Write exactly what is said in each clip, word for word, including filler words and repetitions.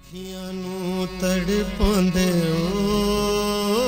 दुखियां नूं तड़पांदे ओ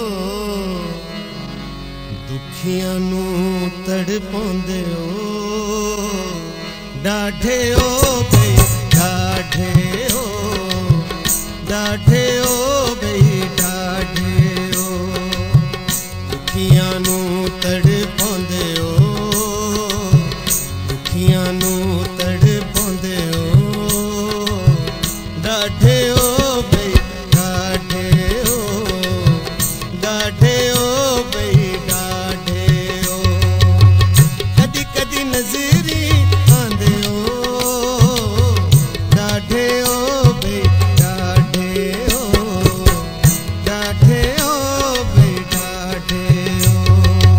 दुखियां नूं तड़पांदे ओ डाढे ओ बई डाढे ओ डाढे ओ बई डाढे ओ दुखियां नूं तड़पांदे ओ दुखियां नूं तड़पांदे ओ डाढे ओ बई डाढे ओ डाढे ओ बई डाढे ओ कदी कदी नजरी आंदे ओ डाढे ओ बई डाढे ओ डाढे ओ बई डाढे ओ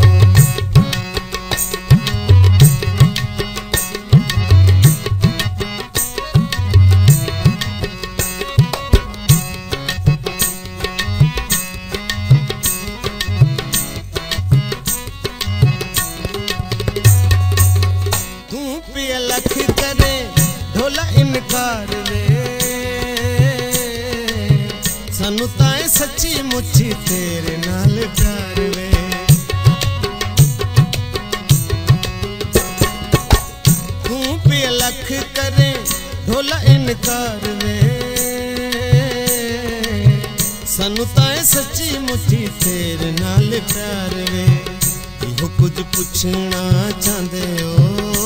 लख करे ढोला इनकार वे सानू ताए सच्ची मुच्ची तेरे नाल प्यार वे तू पे लख करे ढोला इनकार वे सानू ताए सच्ची मुच्ची तेरे नाल प्यार वे इहो कुछ पुछना चाहते हो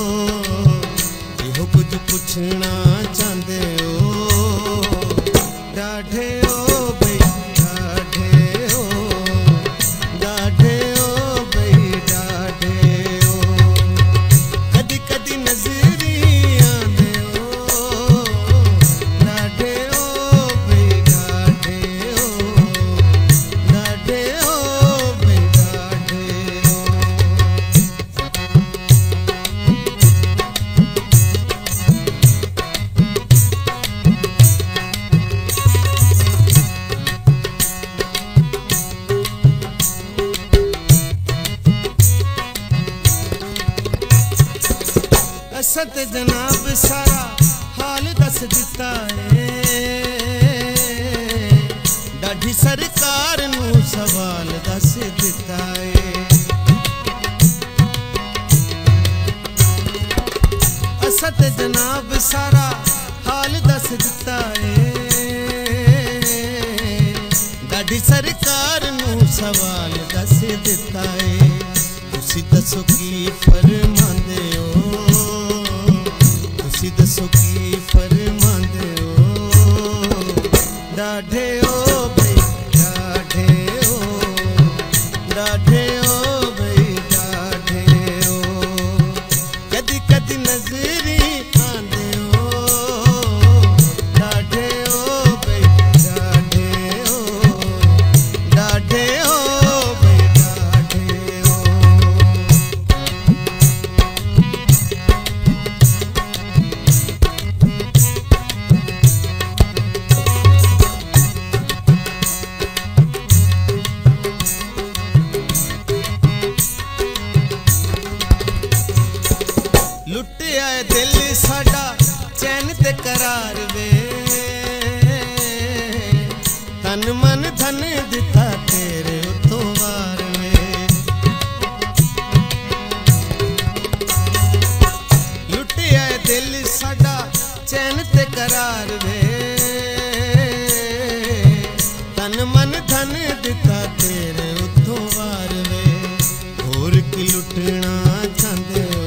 कुछ पूछना चाहते हो डाढे ओ बई डाढे ओ डाढे ओ बई डाढे ओ कदी कदी नजरी आंदे ओ डाढे ओ बई डाढे ओ डाढे ओ बई डाढे ओ असत जनाब सारा हाल दस दिता है डाढी सरकार नू सवाल दस दिता है असत जनाब सारा हाल दस दिता है डाढी सरकार नू सवाल दस दिता है तुसी दसो की फरमांदे हो दसो की फरमांदे ओ डाढे ओ बई डाढे ओ डाढे ओ बई डाढे ओ कदी कदी नजरी आंदे ओ डाढे ओ बई डाढे ओ डाढे ओ बई डाढे ओ लुटिया दिल साडा चैन ते करार वे तन मन धन दिता तेरे उतो वार वे लुटिया दिल साडा चैन ते करार वे तन मन धन दिता तेरे उतो वार वे होर की लुटना चाहते हो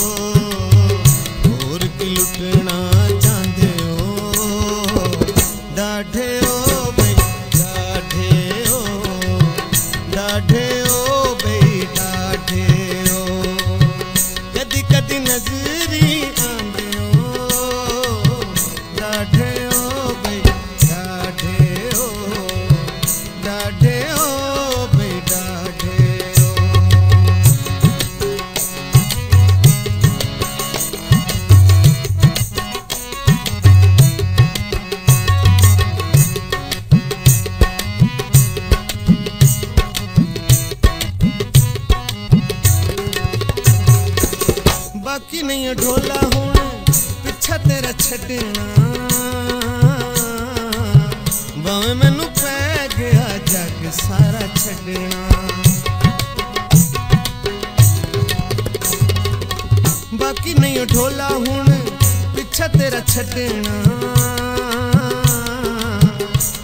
लुटना चाहते हो डाढे ओ बई डाढे ओ डाढे ओ बई डाढे ओ कदी कदी नजरी आंदे ओ डाढे ओ बई डाढे ओ डाढे ओ बई डाढे ओ बाकी नहीं ढोला होना पिछा तेरा छड़ना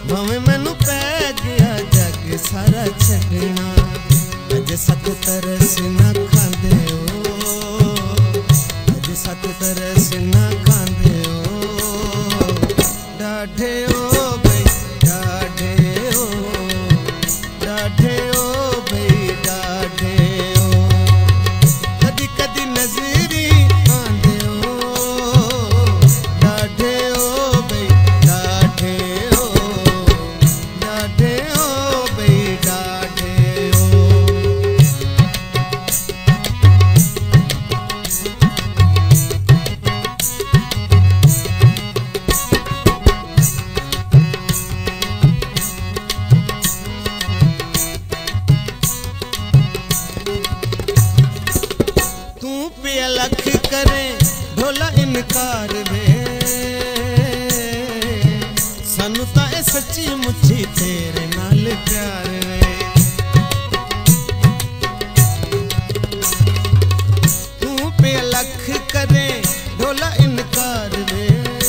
भावें मैनू पै गया जग सारा छड्डना, अज सत तरस ना खांदे ओ, अज सत तरस ना खांदे ओ, डाढे ओ बई डाढे ओ, डाढे ओ बई डाढे ओ, कदी कदी नजरी आंदे ओ, डाढे ओ बई डाढे ओ, डाढे ओ बई डाढे ओ। तू पे लख करे ढोला इनकार वे, सानू तां ए सच्ची मुच्ची तेरे नाल प्यार वे, तू पे लख करे ढोला इनकार वे,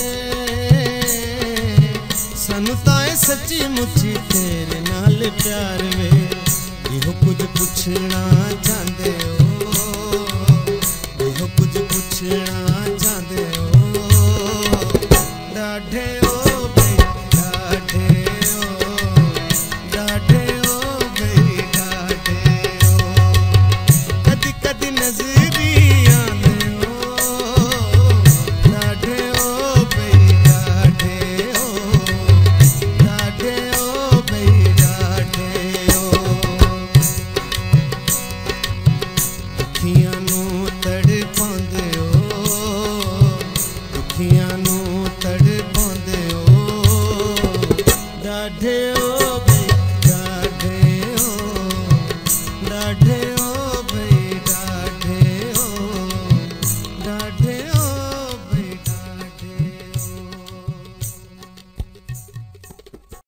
सानू तां ए सच्ची मुच्ची तेरे नाल प्यार वे, इहो कुछ पुछना चाहंदे हो, इहो कुछ पुछना चाहंदे हो, डाढे ओ बई डाढे ओ, डाढे ओ बई डाढे ओ, कदी कदी नजरी आंदे ओ, डाढे ओ बई डाढे ओ, डाढे ओ बई डाढे ओ। दुखियां नू तड़पांदे ओ, दुखियां नू तड़पांदे ओ, डाढे ओ